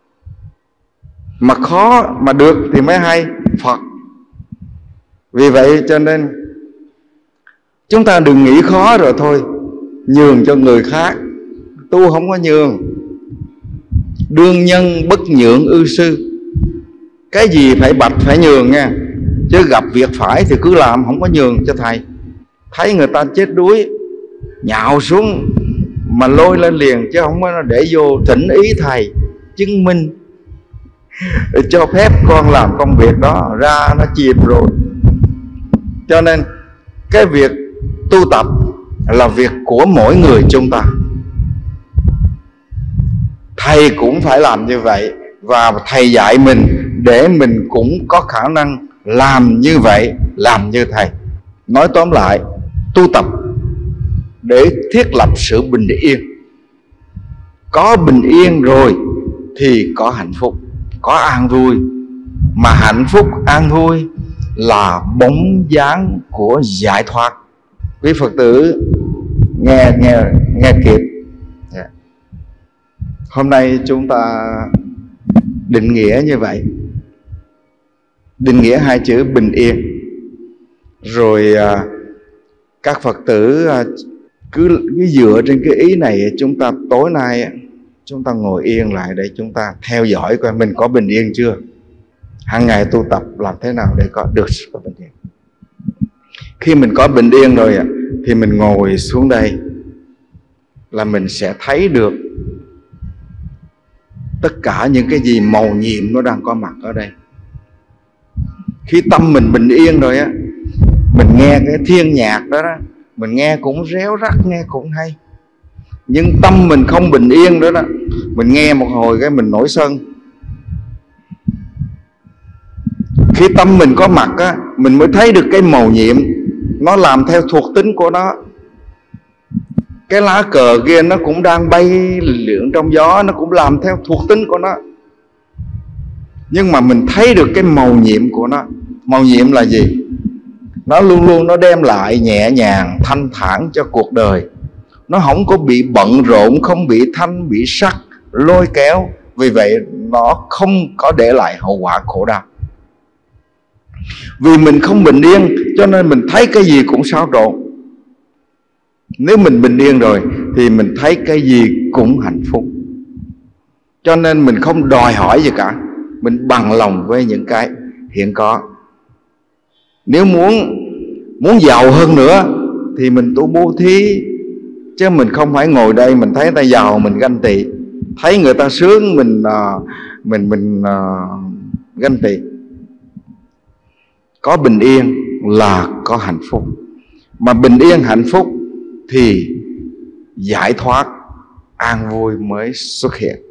Mà khó mà được thì mới hay Phật. Vì vậy cho nên chúng ta đừng nghĩ khó rồi thôi nhường cho người khác. Tu không có nhường. Đương nhân bất nhượng ư sư. Cái gì phải bạch phải nhường nha. Chứ gặp việc phải thì cứ làm, không có nhường cho thầy. Thấy người ta chết đuối nhào xuống mà lôi lên liền, chứ không có để vô thỉnh ý thầy chứng minh cho phép con làm công việc đó, ra nó chìm rồi. Cho nên cái việc tu tập là việc của mỗi người chúng ta. thầy cũng phải làm như vậy, và thầy dạy mình để mình cũng có khả năng làm như vậy, làm như thầy. Nói tóm lại, tu tập để thiết lập sự bình yên. Có bình yên rồi thì có hạnh phúc, có an vui. Mà hạnh phúc, an vui là bóng dáng của giải thoát. Quý Phật tử nghe kịp. Hôm nay chúng ta định nghĩa như vậy, định nghĩa hai chữ bình yên. Rồi các Phật tử cứ dựa trên cái ý này, chúng ta tối nay chúng ta ngồi yên lại để chúng ta theo dõi coi mình có bình yên chưa. Hàng ngày tu tập làm thế nào để có bình yên. Khi mình có bình yên rồi thì mình ngồi xuống đây là mình sẽ thấy được tất cả những cái gì màu nhiệm nó đang có mặt ở đây. Khi tâm mình bình yên rồi mình nghe cái thiên nhạc đó, mình nghe cũng réo rắt, nghe cũng hay. Nhưng tâm mình không bình yên đó, mình nghe một hồi cái mình nổi sân. Khi tâm mình có mặt mình mới thấy được cái màu nhiệm, nó làm theo thuộc tính của nó. Cái lá cờ kia nó cũng đang bay lượn trong gió, nó cũng làm theo thuộc tính của nó. Nhưng mà mình thấy được cái màu nhiệm của nó. Màu nhiệm là gì? Nó luôn luôn nó đem lại nhẹ nhàng, thanh thản cho cuộc đời. Nó không có bị bận rộn, không bị thanh, bị sắc, lôi kéo. Vì vậy nó không có để lại hậu quả khổ đau. Vì mình không bình yên cho nên mình thấy cái gì cũng xáo trộn. Nếu mình bình yên rồi thì mình thấy cái gì cũng hạnh phúc. Cho nên mình không đòi hỏi gì cả, mình bằng lòng với những cái hiện có. Nếu muốn giàu hơn nữa thì mình tu bố thí, chứ mình không phải ngồi đây mình thấy người ta giàu mình ganh tị, thấy người ta sướng mình ganh tị. Có bình yên là có hạnh phúc. Mà bình yên hạnh phúc thì giải thoát, an vui mới xuất hiện.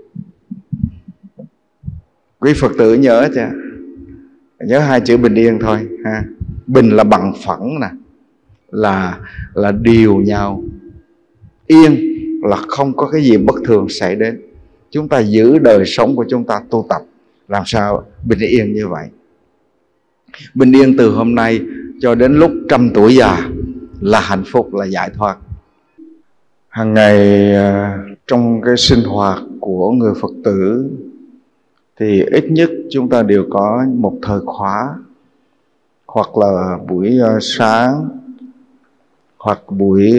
Quý Phật tử nhớ chưa? Nhớ hai chữ bình yên thôi ha. Bình là bằng phẳng nè, là điều nhau. Yên là không có cái gì bất thường xảy đến. Chúng ta giữ đời sống của chúng ta tu tập làm sao bình yên như vậy. Bình yên từ hôm nay cho đến lúc 100 tuổi già là hạnh phúc, là giải thoát. Hàng ngày trong cái sinh hoạt của người Phật tử thì ít nhất chúng ta đều có một thời khóa, hoặc là buổi sáng hoặc buổi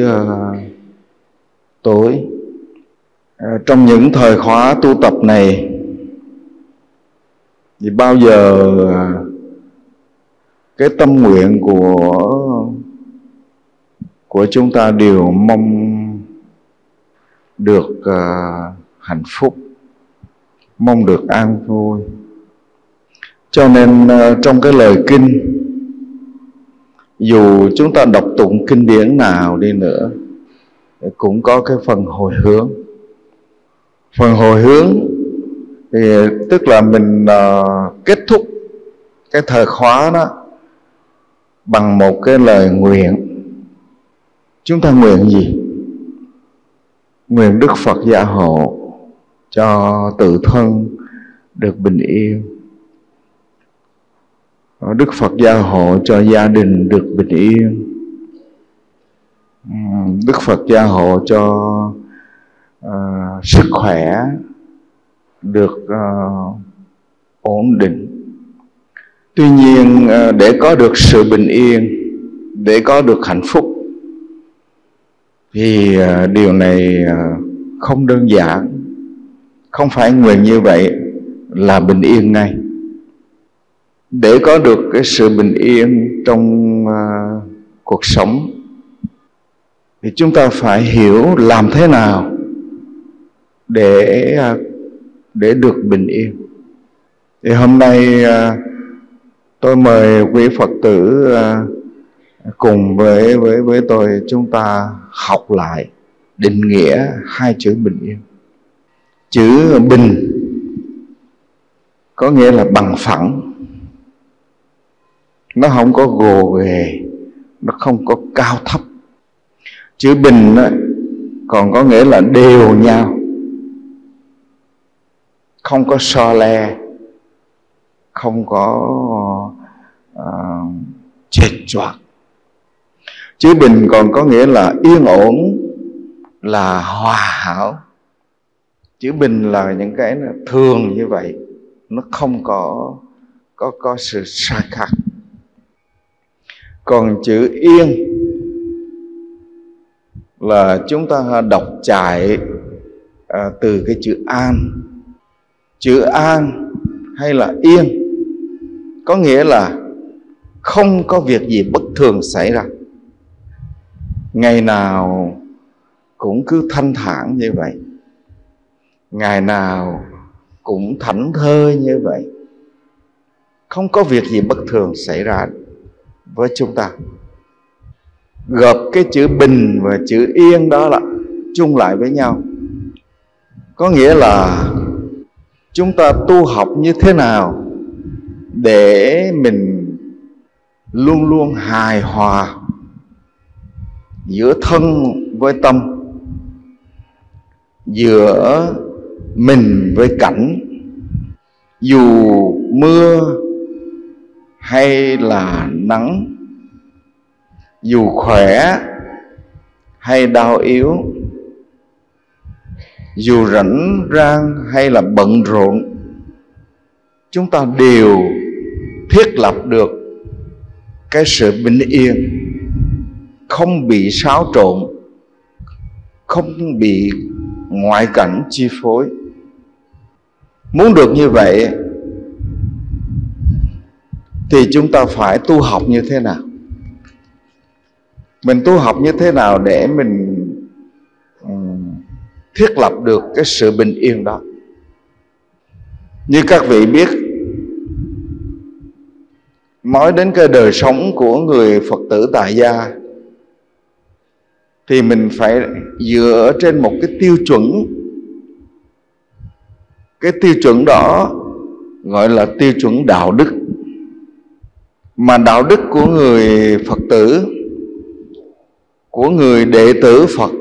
tối. Trong những thời khóa tu tập này thì bao giờ cái tâm nguyện của chúng ta đều mong được hạnh phúc, mong được an vui. Cho nên trong cái lời kinh, dù chúng ta đọc tụng kinh điển nào đi nữa, cũng có cái phần hồi hướng. Phần hồi hướng thì tức là mình kết thúc cái thời khóa đó bằng một cái lời nguyện. Chúng ta nguyện gì? Nguyện Đức Phật gia hộ cho tự thân được bình yên, Đức Phật gia hộ cho gia đình được bình yên, Đức Phật gia hộ cho sức khỏe được ổn định. Tuy nhiên để có được sự bình yên, để có được hạnh phúc thì điều này không đơn giản. Không phải nguyện như vậy là bình yên ngay. Để có được cái sự bình yên trong cuộc sống thì chúng ta phải hiểu làm thế nào để được bình yên. Thì hôm nay tôi mời quý Phật tử cùng với tôi chúng ta học lại định nghĩa hai chữ bình yên. Chữ bình có nghĩa là bằng phẳng, nó không có gồ ghề, nó không có cao thấp. Chữ bình còn có nghĩa là đều nhau, không có so le, không có chệch choạc. Chữ bình còn có nghĩa là yên ổn, là hòa hảo. Chữ bình là những cái thường như vậy, nó không có sự sai khác. Còn chữ yên là chúng ta đọc chạy từ cái chữ an. Chữ an hay là yên có nghĩa là không có việc gì bất thường xảy ra, ngày nào cũng cứ thanh thản như vậy, ngày nào cũng thảnh thơi như vậy, không có việc gì bất thường xảy ra với chúng ta. Gộp cái chữ bình và chữ yên đó là chung lại với nhau, có nghĩa là chúng ta tu học như thế nào để mình luôn luôn hài hòa giữa thân với tâm, giữa mình với cảnh. Dù mưa hay là nắng, dù khỏe hay đau yếu, dù rảnh rang hay là bận rộn, chúng ta đều thiết lập được cái sự bình yên, không bị xáo trộn, không bị ngoại cảnh chi phối. Muốn được như vậy thì chúng ta phải tu học như thế nào? Mình tu học như thế nào để mình thiết lập được cái sự bình yên đó? Như các vị biết, nói đến cái đời sống của người Phật tử tại gia thì mình phải dựa trên một cái tiêu chuẩn. Cái tiêu chuẩn đó gọi là tiêu chuẩn đạo đức. Mà đạo đức của người Phật tử, của người đệ tử Phật,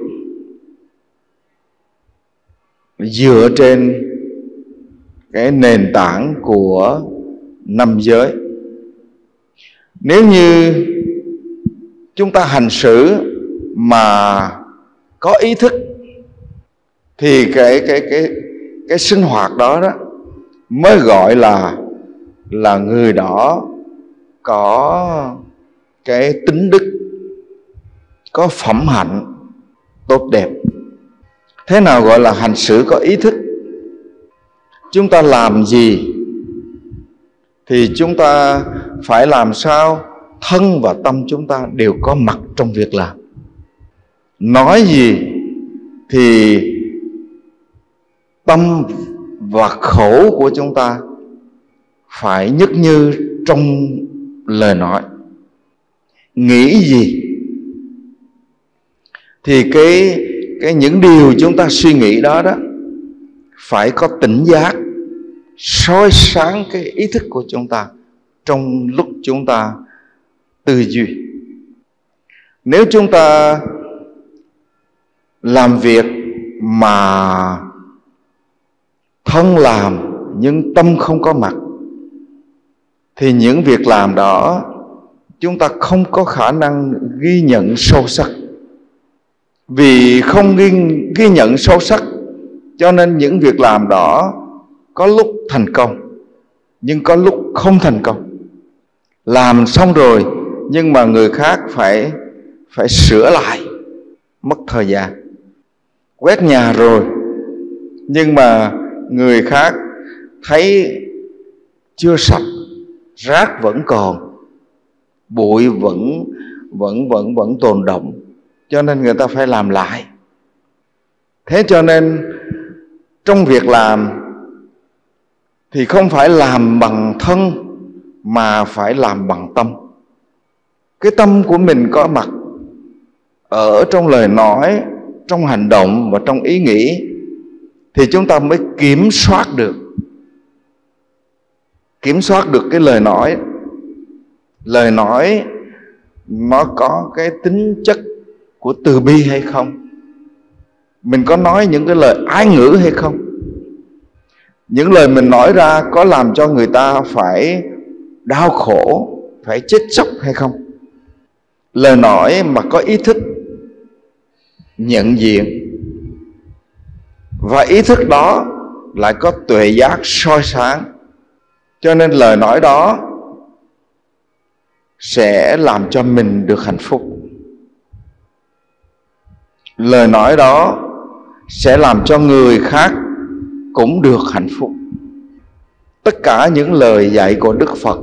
dựa trên cái nền tảng của 5 giới. Nếu như chúng ta hành xử mà có ý thức thì cái sinh hoạt đó mới gọi là người đó có cái tính đức, có phẩm hạnh tốt đẹp. Thế nào gọi là hành xử có ý thức? Chúng ta làm gì thì chúng ta phải làm sao thân và tâm chúng ta đều có mặt trong việc làm. Nói gì thì tâm và khẩu của chúng ta phải nhất như trong lời nói. Nghĩ gì thì cái những điều chúng ta suy nghĩ đó phải có tỉnh giác, soi sáng cái ý thức của chúng ta trong lúc chúng ta tư duy. Nếu chúng ta làm việc mà thân làm nhưng tâm không có mặt thì những việc làm đó chúng ta không có khả năng ghi nhận sâu sắc. Vì không ghi nhận sâu sắc cho nên những việc làm đó có lúc thành công nhưng có lúc không thành công. Làm xong rồi nhưng mà người khác phải sửa lại, mất thời gian. Quét nhà rồi nhưng mà người khác thấy chưa sạch, rác vẫn còn, bụi vẫn tồn động, cho nên người ta phải làm lại. Thế cho nên trong việc làm thì không phải làm bằng thân mà phải làm bằng tâm. Cái tâm của mình có mặt ở trong lời nói, trong hành động và trong ý nghĩ thì chúng ta mới kiểm soát được cái lời nói. Lời nói nó có cái tính chất của từ bi hay không? Mình có nói những cái lời ái ngữ hay không? Những lời mình nói ra có làm cho người ta phải đau khổ, phải chết chóc hay không? Lời nói mà có ý thức nhận diện, và ý thức đó lại có tuệ giác soi sáng, cho nên lời nói đó sẽ làm cho mình được hạnh phúc. Lời nói đó sẽ làm cho người khác cũng được hạnh phúc. Tất cả những lời dạy của Đức Phật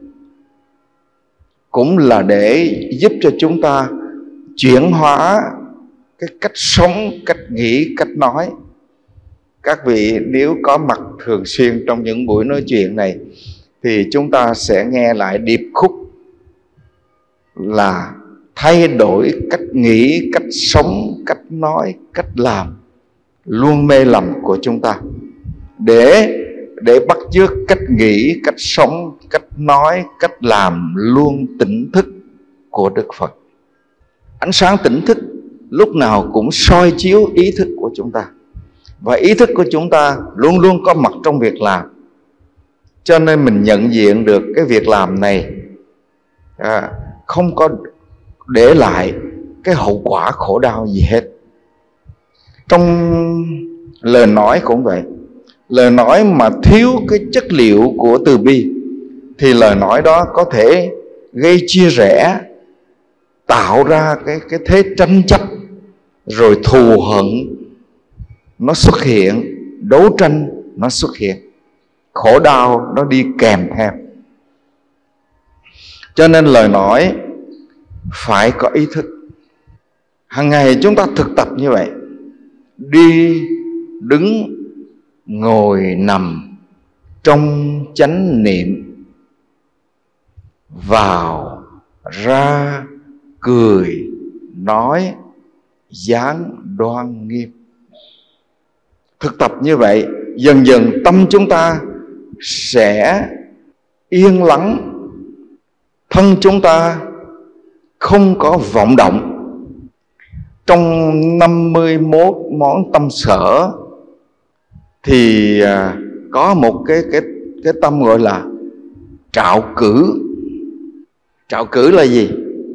cũng là để giúp cho chúng ta chuyển hóa cái cách sống, cách nghĩ, cách nói. Các vị nếu có mặt thường xuyên trong những buổi nói chuyện này thì chúng ta sẽ nghe lại điệp khúc là thay đổi cách nghĩ, cách sống, cách nói, cách làm luôn mê lầm của chúng ta, để bắt chước cách nghĩ, cách sống, cách nói, cách làm luôn tỉnh thức của Đức Phật. Ánh sáng tỉnh thức lúc nào cũng soi chiếu ý thức của chúng ta, và ý thức của chúng ta luôn luôn có mặt trong việc làm. Cho nên mình nhận diện được cái việc làm này không có để lại cái hậu quả khổ đau gì hết. Trong lời nói cũng vậy. Lời nói mà thiếu cái chất liệu của từ bi thì lời nói đó có thể gây chia rẽ, tạo ra cái thế tranh chấp, rồi thù hận nó xuất hiện, đấu tranh nó xuất hiện, khổ đau nó đi kèm theo. Cho nên lời nói phải có ý thức. Hàng ngày chúng ta thực tập như vậy, đi, đứng, ngồi, nằm trong chánh niệm, vào, ra, cười, nói, dáng đoan nghiêm. Thực tập như vậy, dần dần tâm chúng ta sẽ yên lắng, thân chúng ta không có vọng động. Trong 51 món tâm sở thì có một cái tâm gọi là trạo cử. Trạo cử là gì?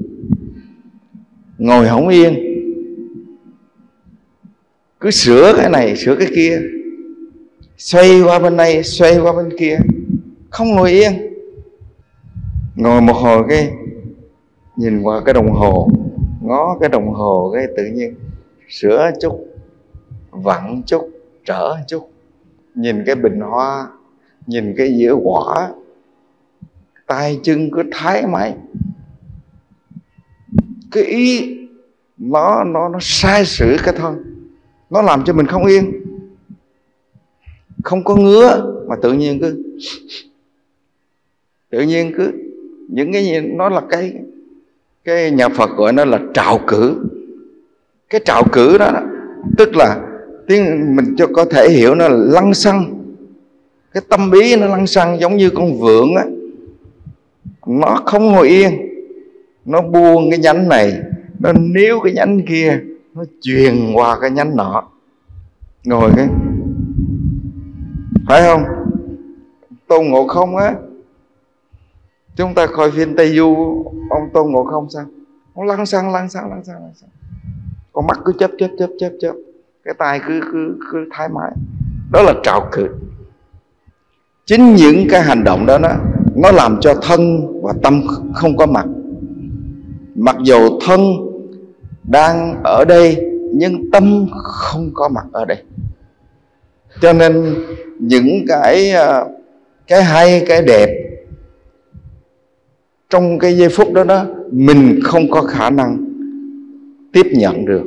Ngồi không yên, cứ sửa cái này sửa cái kia, xoay qua bên đây xoay qua bên kia, không ngồi yên. Ngồi một hồi cái nhìn qua cái đồng hồ, ngó cái đồng hồ cái tự nhiên sửa chút, vặn chút, trở chút. Nhìn cái bình hoa, nhìn cái dĩa quả, tay chân cứ thái mãi. Cái ý nó sai sử cái thân, nó làm cho mình không yên. Không có ngứa mà tự nhiên cứ những cái gì nó là cái nhà Phật gọi nó là trạo cử. Cái trạo cử đó tức là tiếng mình cho có thể hiểu nó là lăng xăng. Cái tâm bí nó lăng xăng giống như con vượn á, nó không ngồi yên, nó buông cái nhánh này, nó níu cái nhánh kia, nó truyền qua cái nhánh nọ. Ngồi cái phải không? Tôn Ngộ Không á, chúng ta coi phim Tây Du, ông Tôn Ngộ Không sao? Ông lăng xăng. Con mắt cứ chớp, cái tay cứ thái mái. Đó là trạo cử. Chính những cái hành động đó nó làm cho thân và tâm không có mặt. Mặc dù thân đang ở đây nhưng tâm không có mặt ở đây. Cho nên những cái hay, cái đẹp trong cái giây phút đó mình không có khả năng tiếp nhận được,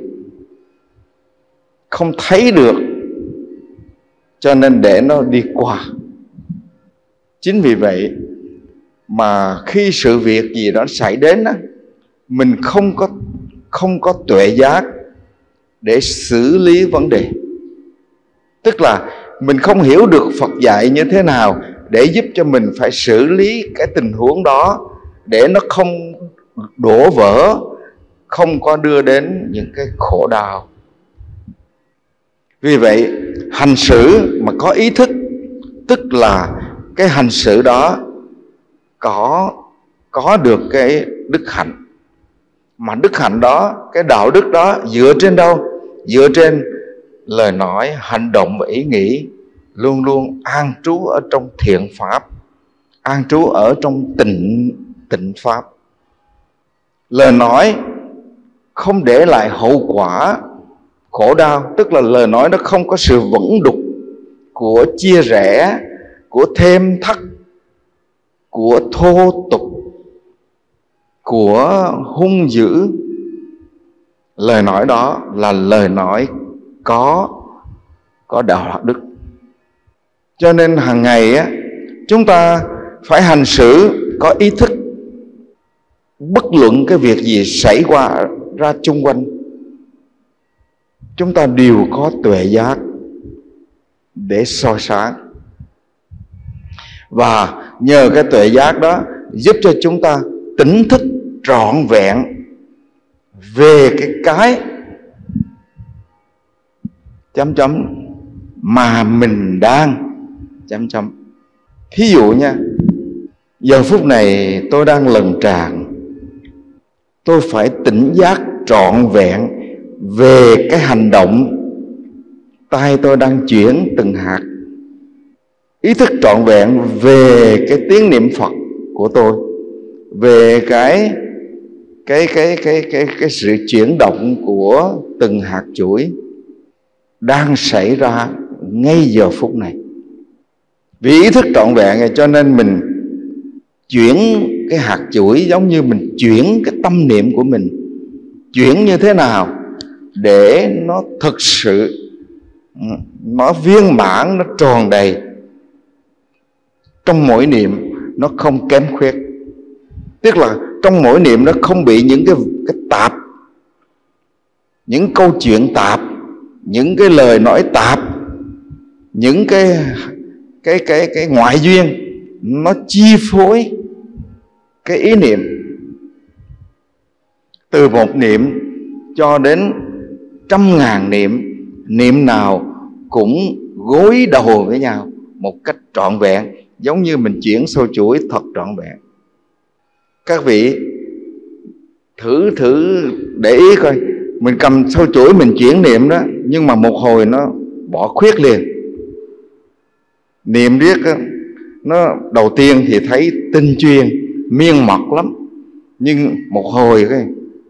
không thấy được, cho nên để nó đi qua. Chính vì vậy mà khi sự việc gì đó xảy đến đó, mình không có tuệ giác để xử lý vấn đề. Tức là mình không hiểu được Phật dạy như thế nào để giúp cho mình phải xử lý cái tình huống đó, để nó không đổ vỡ, không có đưa đến những cái khổ đau. Vì vậy hành xử mà có ý thức, tức là cái hành xử đó có được cái đức hạnh. Mà đức hạnh đó, cái đạo đức đó dựa trên đâu? Dựa trên lời nói, hành động và ý nghĩ luôn luôn an trú ở trong thiện pháp, an trú ở trong tịnh pháp. Lời nói không để lại hậu quả khổ đau, tức là lời nói nó không có sự vẩn đục của chia rẽ, của thêm thắt, của thô tục, của hung dữ. Lời nói đó là lời nói có đạo đức. Cho nên hàng ngày á, chúng ta phải hành xử có ý thức, bất luận cái việc gì xảy qua ra chung quanh, chúng ta đều có tuệ giác để soi sáng. Và nhờ cái tuệ giác đó giúp cho chúng ta tỉnh thức trọn vẹn về cái mà mình đang Thí dụ nha, giờ phút này tôi đang lần tràn, tôi phải tỉnh giác trọn vẹn về cái hành động tay tôi đang chuyển từng hạt, ý thức trọn vẹn về cái tiếng niệm Phật của tôi, về cái sự chuyển động của từng hạt chuỗi đang xảy ra ngay giờ phút này. Vì ý thức trọn vẹn cho nên mình chuyển cái hạt chuỗi giống như mình chuyển cái tâm niệm của mình. Chuyển như thế nào để nó thực sự, nó viên mãn, nó tròn đầy. Trong mỗi niệm nó không kém khuyết, tức là trong mỗi niệm nó không bị những cái tạp, những câu chuyện tạp, những cái lời nói tạp, những cái ngoại duyên nó chi phối cái ý niệm. Từ một niệm cho đến 100.000 niệm, niệm nào cũng gối đầu với nhau một cách trọn vẹn, giống như mình chuyển sâu chuỗi thật trọn vẹn. Các vị thử để ý coi, mình cầm sâu chuỗi mình chuyển niệm đó, nhưng mà một hồi nó bỏ khuyết liền. Niệm riết đó, nó đầu tiên thì thấy tinh chuyên, miên mật lắm, nhưng một hồi cái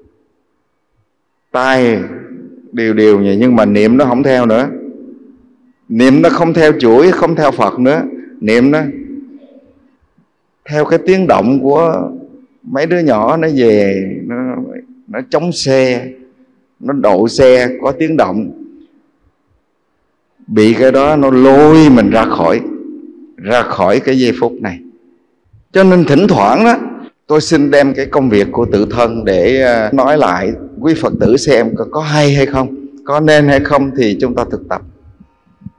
tai đều vậy, nhưng mà niệm nó không theo nữa. Niệm nó không theo chuỗi, không theo Phật nữa. Niệm nó theo cái tiếng động của mấy đứa nhỏ nó về, nó chống xe, nó đậu xe có tiếng động, bị cái đó nó lôi mình ra khỏi cái giây phút này. Cho nên thỉnh thoảng đó, tôi xin đem cái công việc của tự thân để nói lại quý Phật tử xem có hay hay không, có nên hay không thì chúng ta thực tập.